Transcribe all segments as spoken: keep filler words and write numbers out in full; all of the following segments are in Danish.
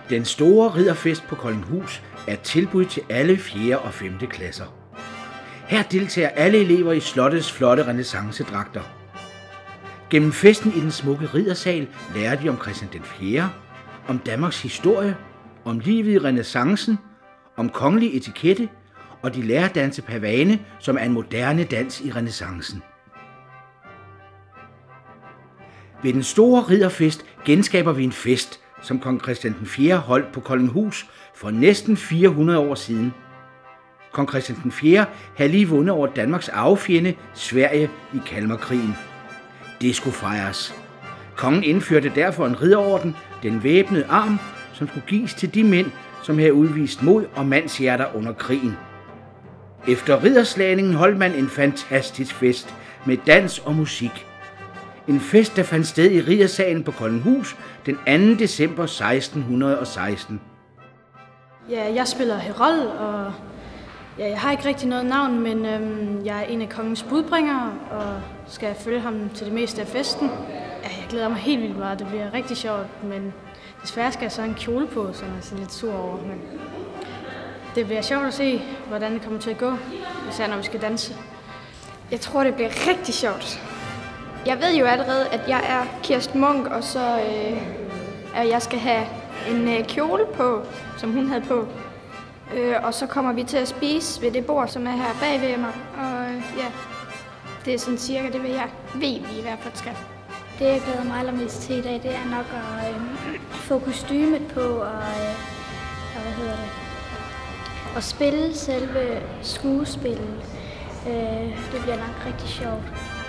Den store ridderfest på Koldinghus er et tilbud til alle fjerde og femte klasser. Her deltager alle elever i slottets flotte renæssancedragter. Gennem festen i den smukke riddersal lærer de om Christian den fjerde, om Danmarks historie, om livet i renæssancen, om kongelig etikette, og de lærer at danse pavane, som er en moderne dans i renæssancen. Ved den store ridderfest genskaber vi en fest, som kong Christian den fjerde holdt på Koldinghus for næsten fire hundrede år siden. Kong Christian den fjerde havde lige vundet over Danmarks arvefjende, Sverige, i Kalmarkrigen. Det skulle fejres. Kongen indførte derfor en ridderorden, den væbnede arm, som skulle gives til de mænd, som havde udvist mod og mandshjerter under krigen. Efter ridderslagningen holdt man en fantastisk fest med dans og musik. En fest, der fandt sted i riddersalen på Koldinghus den anden december seksten seksten. Ja, jeg spiller Herold, og ja, jeg har ikke rigtig noget navn, men øhm, jeg er en af kongens budbringere og skal følge ham til det meste af festen. Ja, jeg glæder mig helt vildt meget, det bliver rigtig sjovt, men desværre skal jeg så have en kjole på, som jeg er sådan lidt sur over. Men det bliver sjovt at se, hvordan det kommer til at gå, især når vi skal danse. Jeg tror, det bliver rigtig sjovt. Jeg ved jo allerede, at jeg er Kirsten Munk, og så øh, at jeg skal have en øh, kjole på, som hun havde på. Øh, og så kommer vi til at spise ved det bord, som er her bagved mig. Og øh, ja, det er sådan cirka det, jeg ved, vi i hvert fald skal. Det, jeg glæder mig allermest til i dag, det er nok at øh, få kostymet på og, øh, og hvad hedder det, og spille selve skuespillet. Øh, det bliver nok rigtig sjovt.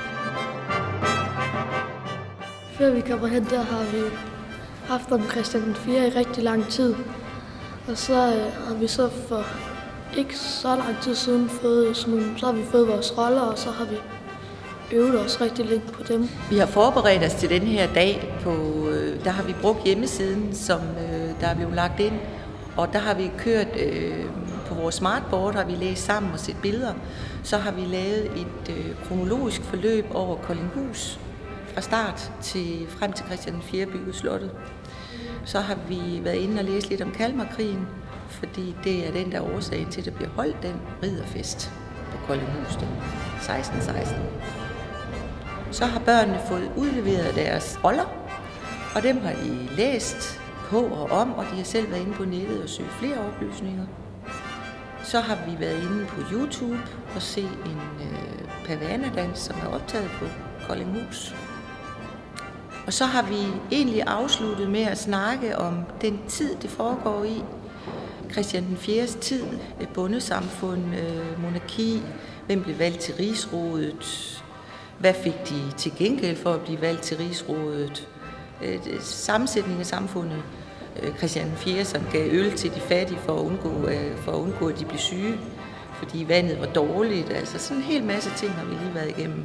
Før vi kommer hen, der har vi haft om Christian den fjerde i rigtig lang tid. Og så øh, har vi så for ikke så lang tid siden fået sådan nogle, så har vi fået vores roller, og så har vi øvet os rigtig længe på dem. Vi har forberedt os til den her dag. På, øh, der har vi brugt hjemmesiden, som øh, der er blevet lagt ind. Og der har vi kørt øh, på vores smartboard, har vi læst sammen og set billeder. Så har vi lavet et øh, kronologisk forløb over Koldinghus fra start til frem til Christian den fjerde byggede slottet. Så har vi været inde og læse lidt om Kalmarkrigen, fordi det er den, der er årsagen til, at der bliver holdt den ridderfest på Koldinghus den seksten seksten. Så har børnene fået udleveret deres roller, og dem har de læst på og om, og de har selv været inde på nettet og søgt flere oplysninger. Så har vi været inde på YouTube og se en øh, pavanadans, som er optaget på Koldinghus. Og så har vi egentlig afsluttet med at snakke om den tid, det foregår i. Christian den fjerdes tid, bondesamfund, monarki, hvem blev valgt til rigsrådet, hvad fik de til gengæld for at blive valgt til rigsrådet, sammensætning af samfundet, Christian den fjerde, som gav øl til de fattige for at undgå, for at, undgå at de blev syge, fordi vandet var dårligt. Altså sådan en hel masse ting har vi lige været igennem.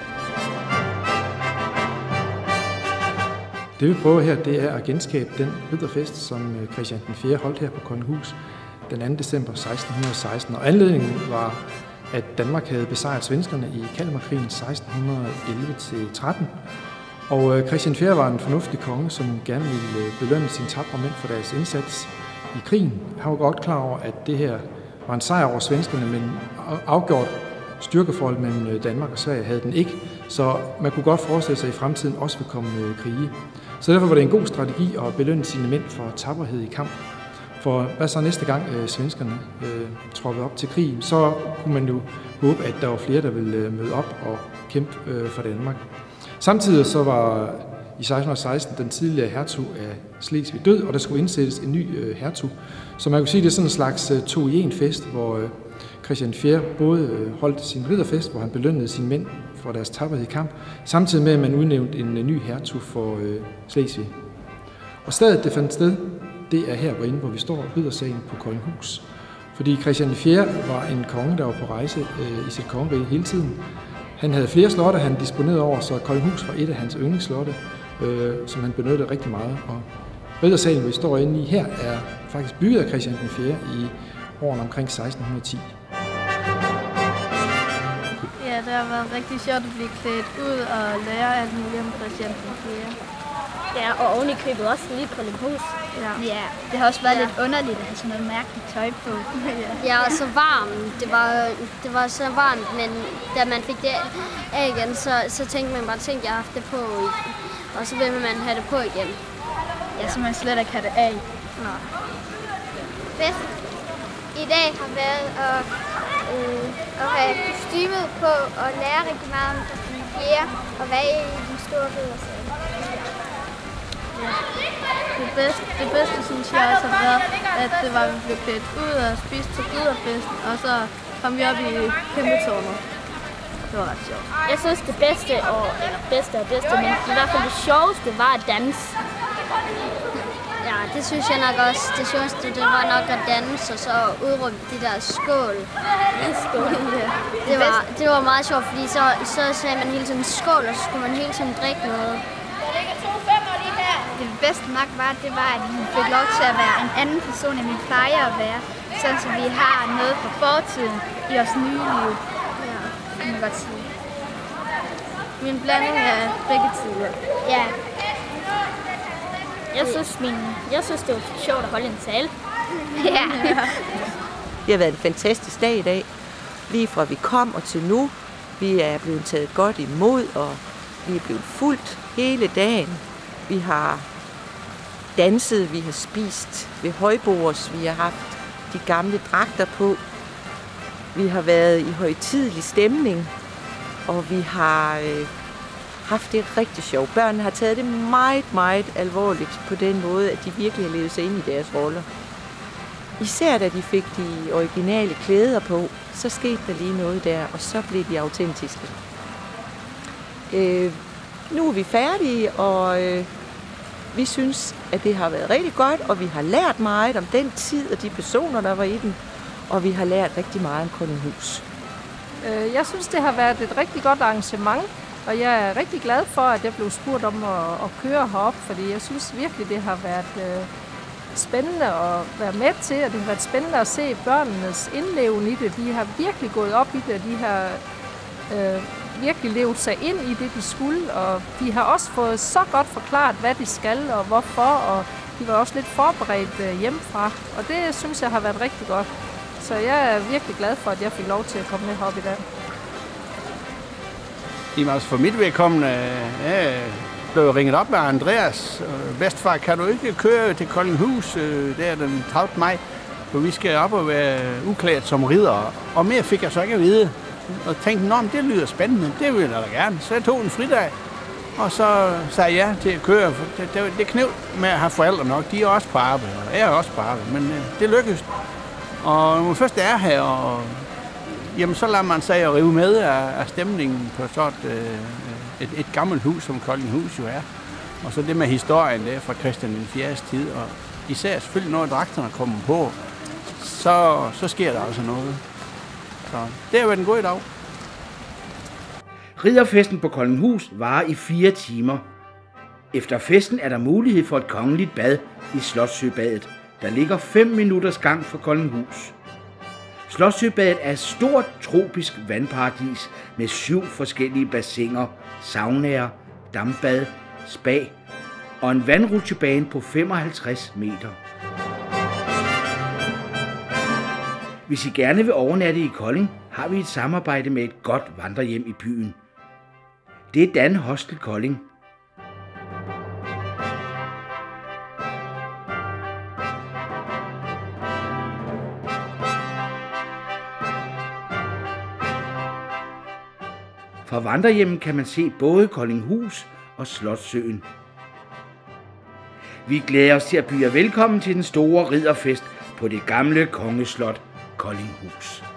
Det vi prøver her, det er at genskabe den ridderfest, som Christian den fjerde holdt her på Koldinghus den anden december seksten seksten. Og anledningen var, at Danmark havde besejret svenskerne i Kalmarkrigen seksten elleve til tretten. Og Christian den fjerde var en fornuftig konge, som gerne ville belønne sine tapre mænd for deres indsats i krigen. Han var godt klar over, at det her var en sejr over svenskerne, men afgjort styrkeforhold mellem Danmark og Sverige havde den ikke. Så man kunne godt forestille sig, at i fremtiden også vil komme krige. Så derfor var det en god strategi at belønne sine mænd for tapperhed i kamp. For hvad så næste gang øh, svenskerne øh, troppede op til krigen, så kunne man jo håbe, at der var flere, der ville øh, møde op og kæmpe øh, for Danmark. Samtidig så var i seksten seksten den tidligere hertug af Slesvig død, og der skulle indsættes en ny øh, hertug. Så man kunne sige, at det er sådan en slags øh, to-i-en-fest, hvor øh, Christian den fjerde både øh, holdt sin ridderfest, hvor han belønnede sine mænd for deres tapperhed i kamp, samtidig med, at man udnævnte en øh, ny hertug for øh, Slesvig. Og stedet, det fandt sted, det er her, hvor vi står, riddersalen på Koldinghus. Fordi Christian den fjerde var en konge, der var på rejse øh, i sit kongerige hele tiden. Han havde flere slotte, han disponerede over, så Koldinghus var et af hans yndlingsslotte, øh, som han benyttede rigtig meget. Og riddersalen, hvor vi står inde i her, er faktisk bygget af Christian den fjerde i årene omkring seksten ti. Ja, det har været rigtig sjovt at blive klædt ud og lære alt muligt om Christian den fjerde. Ja, og oven i købet også lige på Koldinghus. Ja. Ja. Det har også været ja. lidt underligt at have sådan noget mærkeligt tøj på. ja. ja, og så varmt. Det var, det var så varmt, men da man fik det af igen, så, så tænkte man bare, tænkte jeg har haft det på, og så vil man have det på igen. Ja, så man slet ikke have det af. Ja. Bedst i dag har været at, øh, at have kostymet på og lære rigtig meget om Christian fjerde og være i den store riddersal. Ja. Det bedste, det bedste synes jeg også har været, at det var, at vi blev klædt ud og spiste til ridderfesten, og så kom vi op i kæmpetårnet. Det var ret sjovt. Jeg synes det bedste, og, eller bedste og bedste, men i hvert fald det sjoveste var at danse. Ja, det synes jeg nok også. Det sjoveste, det var nok at danse, og så udråbe de der skål. skål, ja. Det var, det var meget sjovt, fordi så, så sagde man hele tiden skål, og så skulle man hele tiden drikke noget. Det bedste nok var, det var, at vi fik lov til at være en anden person, end vi plejer at være. Sådan så vi har noget fra fortiden i vores nye liv. Ja, det kan man godt sige. Min blanding af begge tider. Ja. Jeg synes, min, jeg synes, det var sjovt at holde en tale. ja. Det har været en fantastisk dag i dag. Lige fra vi kom og til nu. Vi er blevet taget godt imod, og vi er blevet fulgt hele dagen. Vi har danset, vi har spist ved højbords, vi har haft de gamle dragter på. Vi har været i højtidelig stemning, og vi har øh, haft det rigtig sjovt. Børnene har taget det meget, meget alvorligt på den måde, at de virkelig har levet sig ind i deres roller. Især da de fik de originale klæder på, så skete der lige noget der, og så blev de autentiske. Øh, nu er vi færdige, og øh, vi synes, at det har været rigtig godt, og vi har lært meget om den tid og de personer, der var i den, og vi har lært rigtig meget om Koldinghus. Jeg synes, det har været et rigtig godt arrangement, og jeg er rigtig glad for, at jeg blev spurgt om at, at køre herop, fordi jeg synes virkelig, det har været øh, spændende at være med til, og det har været spændende at se børnenes indleven i det. De har virkelig gået op i det, og de har øh, virkelig levet sig ind i det, de skulle, og de har også fået så godt forklaret, hvad de skal og hvorfor, og de var også lidt forberedt øh, hjemmefra, og det synes jeg har været rigtig godt. Så jeg er virkelig glad for, at jeg fik lov til at komme med herop i dag. Jamen altså for mit vedkommende, jeg blev ringet op af Andreas. Bedstefar, kan du ikke køre til Koldinghus der den tolvte maj, for vi skal op og være uklædt som ridder. Og mere fik jeg så ikke at vide. Og tænkte, nå, det lyder spændende, det vil jeg da gerne. Så jeg tog en fridag, og så sagde jeg til at køre. Det, det, det knæv med at have forældre nok, de er også på arbejde, og jeg er også på arbejde, men det lykkedes. Og når man først er her, og, jamen, så lader man sig rive med af, af stemningen på sådan et, et, et gammelt hus, som Koldinghus jo er. Og så det med historien der fra Christian den fjerdes tid, og især selvfølgelig når dragterne kommer på, så, så sker der altså noget. Så det har været en god dag. Ridderfesten på Koldinghus varer i fire timer. Efter festen er der mulighed for et kongeligt bad i Slotssøbadet, der ligger fem minutters gang fra Koldinghus. Slotssøbadet er et stort tropisk vandparadis med syv forskellige bassiner, saunaer, dampbad, spa og en vandrutsjebane på femoghalvtreds meter. Hvis I gerne vil overnatte i Kolding, har vi et samarbejde med et godt vandrehjem i byen. Det er Dan Hostel Kolding. Fra vandrehjemmet kan man se både Koldinghus og Slotssøen. Vi glæder os til at byde jer velkommen til den store ridderfest på det gamle kongeslot Koldinghus.